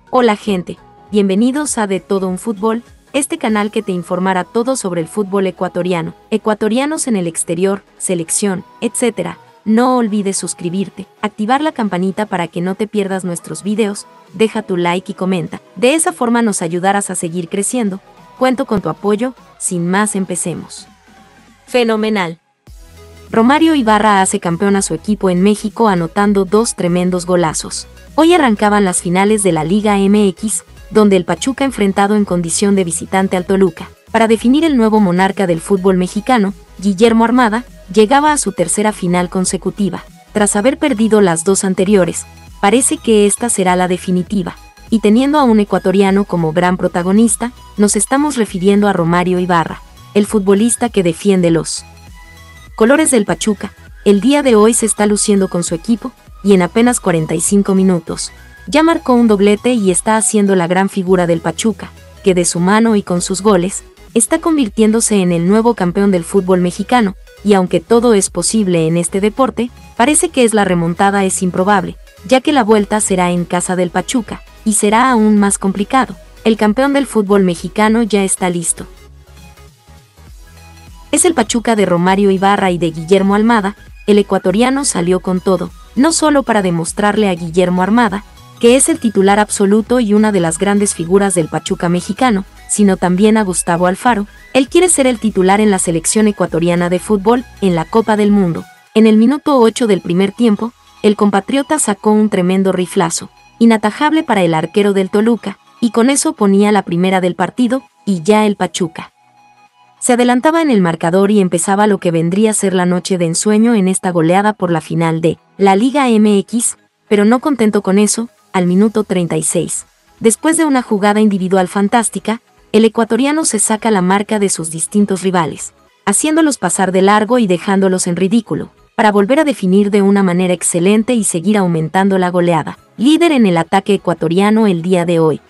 Hola gente, bienvenidos a De Todo un Fútbol, este canal que te informará todo sobre el fútbol ecuatoriano, ecuatorianos en el exterior, selección, etc. No olvides suscribirte, activar la campanita para que no te pierdas nuestros videos, deja tu like y comenta. De esa forma nos ayudarás a seguir creciendo. Cuento con tu apoyo, sin más empecemos. Fenomenal. Romario Ibarra hace campeón a su equipo en México anotando 2 tremendos golazos. Hoy arrancaban las finales de la Liga MX, donde el Pachuca enfrentado en condición de visitante al Toluca. Para definir el nuevo monarca del fútbol mexicano, Guillermo Almada, llegaba a su tercera final consecutiva. Tras haber perdido las 2 anteriores, parece que esta será la definitiva. Y teniendo a un ecuatoriano como gran protagonista, nos estamos refiriendo a Romario Ibarra, el futbolista que defiende los colores del Pachuca. El día de hoy se está luciendo con su equipo, y en apenas 45 minutos, ya marcó un doblete y está haciendo la gran figura del Pachuca, que de su mano y con sus goles, está convirtiéndose en el nuevo campeón del fútbol mexicano, y aunque todo es posible en este deporte, parece que la remontada es improbable, ya que la vuelta será en casa del Pachuca, y será aún más complicado. El campeón del fútbol mexicano ya está listo. Es el Pachuca de Romario Ibarra y de Guillermo Almada. El ecuatoriano salió con todo, no solo para demostrarle a Guillermo Almada, que es el titular absoluto y una de las grandes figuras del Pachuca mexicano, sino también a Gustavo Alfaro. Él quiere ser el titular en la selección ecuatoriana de fútbol, en la Copa del Mundo. En el minuto 8 del primer tiempo, el compatriota sacó un tremendo riflazo, inatajable para el arquero del Toluca, y con eso ponía la primera del partido, y ya el Pachuca se adelantaba en el marcador y empezaba lo que vendría a ser la noche de ensueño en esta goleada por la final de la Liga MX, pero no contento con eso, al minuto 36, después de una jugada individual fantástica, el ecuatoriano se saca la marca de sus distintos rivales, haciéndolos pasar de largo y dejándolos en ridículo, para volver a definir de una manera excelente y seguir aumentando la goleada, líder en el ataque ecuatoriano el día de hoy.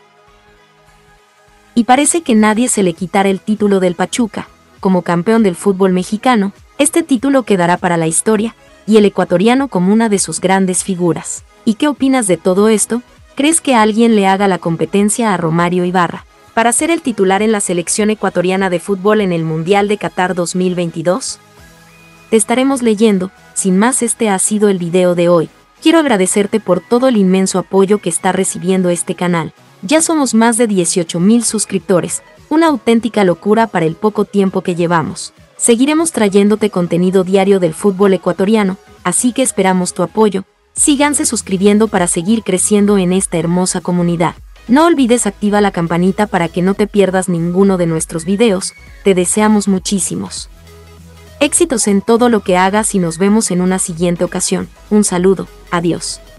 Y parece que nadie se le quitará el título del Pachuca, como campeón del fútbol mexicano. Este título quedará para la historia, y el ecuatoriano como una de sus grandes figuras. ¿Y qué opinas de todo esto? ¿Crees que alguien le haga la competencia a Romario Ibarra para ser el titular en la selección ecuatoriana de fútbol en el Mundial de Qatar 2022? Te estaremos leyendo. Sin más, este ha sido el video de hoy. Quiero agradecerte por todo el inmenso apoyo que está recibiendo este canal. Ya somos más de 18,000 suscriptores, una auténtica locura para el poco tiempo que llevamos. Seguiremos trayéndote contenido diario del fútbol ecuatoriano, así que esperamos tu apoyo. Síganse suscribiendo para seguir creciendo en esta hermosa comunidad. No olvides activar la campanita para que no te pierdas ninguno de nuestros videos. Te deseamos muchísimos éxitos en todo lo que hagas y nos vemos en una siguiente ocasión. Un saludo, adiós.